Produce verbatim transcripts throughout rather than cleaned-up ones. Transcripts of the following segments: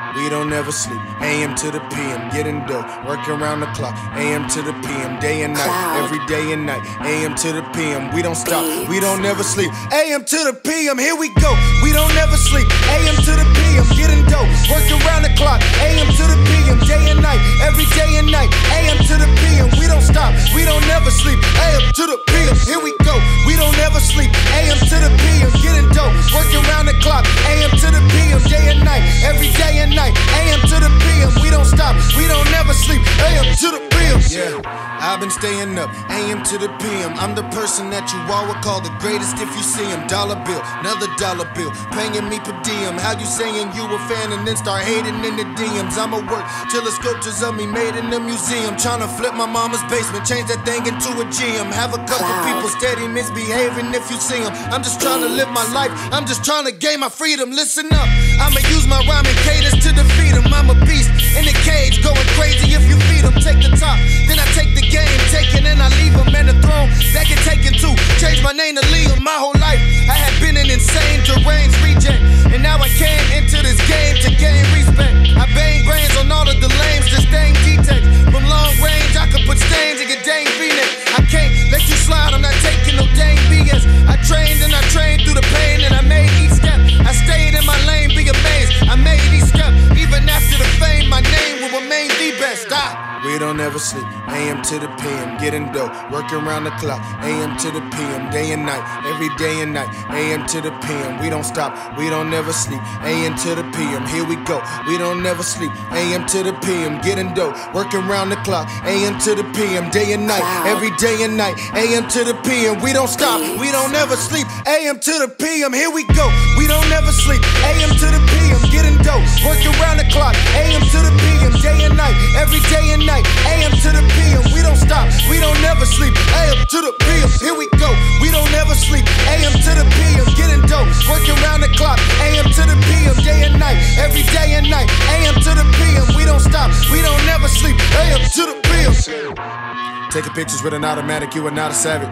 We don't ever sleep. A M to the P M, getting dope, working around the clock. A M to the P M, day and night, every day and night. A M to the P M, we don't stop. We don't ever sleep. A M to the P M, here we go. We don't ever sleep. A M to the P M, getting dope, working around the clock. A M to the P M, day and night, every day and night. A M to the P M, we don't stop. We don't ever sleep. A M to the P M, here we go. We don't ever sleep. A M to the P M, getting dope, working around the clock. A M to the P M, day and night, every day and night. A M to the P M, we don't stop, we don't never sleep. A M to the P M. Yeah, I've been staying up. A M to the P M. I'm the person that you all would call the greatest if you see him. Dollar bill, another dollar bill, paying me per diem. How you saying you a fan and then start hating in the D Ms? I'ma work till the sculptures of me made in the museum. Tryna flip my mama's basement, change that thing into a gym. Have a couple people steady misbehaving if you see them. I'm just trying to live my life, I'm just trying to gain my freedom. Listen up, I'ma use my rhyming cadence to defeat them. I'm a beast in the cage, going crazy if you feed them. Take the top, then I take the game, take it and I leave them. And the throne, that get taken too. Change my name to Liam. My whole life, I had been an insane, deranged reject. And now I came into this game to gain respect. I bang brains on all of the lames, just dang G-Tex. From long range, I could put stains in your dang V-neck. I can't let you slide, I'm not taking no dang B S. I trained and I trained through the pain and I made each step. I stayed in my lane, be amazed, I made each step. Even after the fame, my name will remain the best. I We don't ever sleep. A M to the P M, getting dope, working around the clock. A M to the P M, day and night, every day and night. A M to the P M, we don't stop, we don't never sleep. A M to the P M, here we go. We don't never sleep. A M to the P M, getting dope, working around the clock. A M to the P M, day and night, every day and night. A M to the P M, we don't stop, we don't never sleep. A M to the P M, here we go. We don't never sleep. A M to the P M, getting dope, working around the clock. A M to the P M, day and night, every day and night. A M to the P M, we don't stop, we don't never sleep. A M to the P M, here we go. We don't never sleep. A M to the P M, getting dope, working around the clock. A M to the P M, day and night, every day and night. A M to the P M, we don't stop, we don't never sleep. A M to the P M. Taking pictures with an automatic, you are not a savage.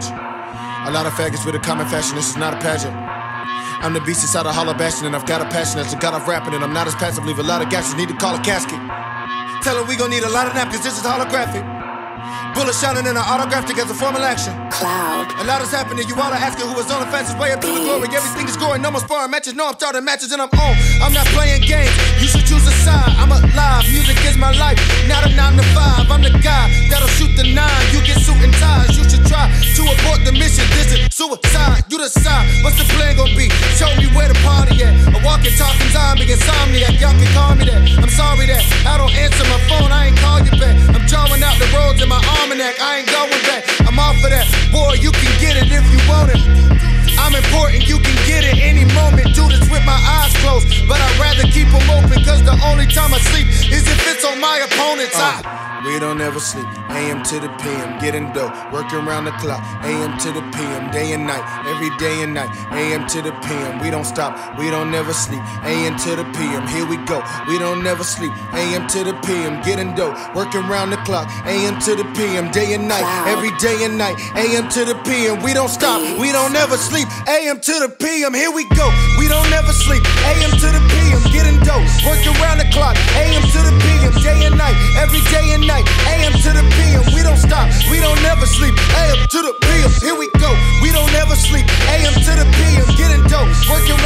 A lot of faggots with a common fashion, this is not a pageant. I'm the beast inside a hollow bastion, and I've got a passion as a god of rapping, and I'm not as passive. Leave a lot of gaps, need to call a casket. Tell her we gon' need a lot of napkins, this is holographic. Bullet shining in an autograph together, formal action. Cloud. A lot is happening, you all are asking who is on the fastest way up to the glory. Everything is going, no more sparring matches, no I'm starting matches and I'm on. I'm not playing games, you should choose a side. I'm alive, music is my life, not a nine to five. I'm the guy that'll shoot the nine, you get suit and ties. You should try to abort the mission, this is suicide. You decide, what's the plan gonna be? Show me where the party at. A walking, talking zombie, insomniac, y'all can call me that. I'm sorry that I don't answer my phone, I ain't call you back. I'm drawing out the roads in my almanac, I ain't going back. I'm off of that, boy, you can get it if you want it. I'm important, you can get it any moment. Do this with my eyes closed, but I'd rather keep them open, cause the only time I sleep is if it's on my opponent's eye. Uh. We don't ever sleep. A M to the P M, getting dope, working around the clock. A M to the P M, day and night, every day and night. A M to the P M, we don't stop, we don't never sleep. A M to the P M, here we go. We don't never sleep. A M to the P M, getting dope, working around the clock. A M to the P M, day and night, every day and night. A M to the P M, we don't stop, we don't never sleep. A M to the P M, here we go. We don't never sleep. A M to the P M, getting dope, working around the clock. A M to the P M, day and night, every day and night. A M to the P M, we don't stop, we don't never sleep. A M to the P M, here we go. We don't never sleep. A M to the P M, getting dope, working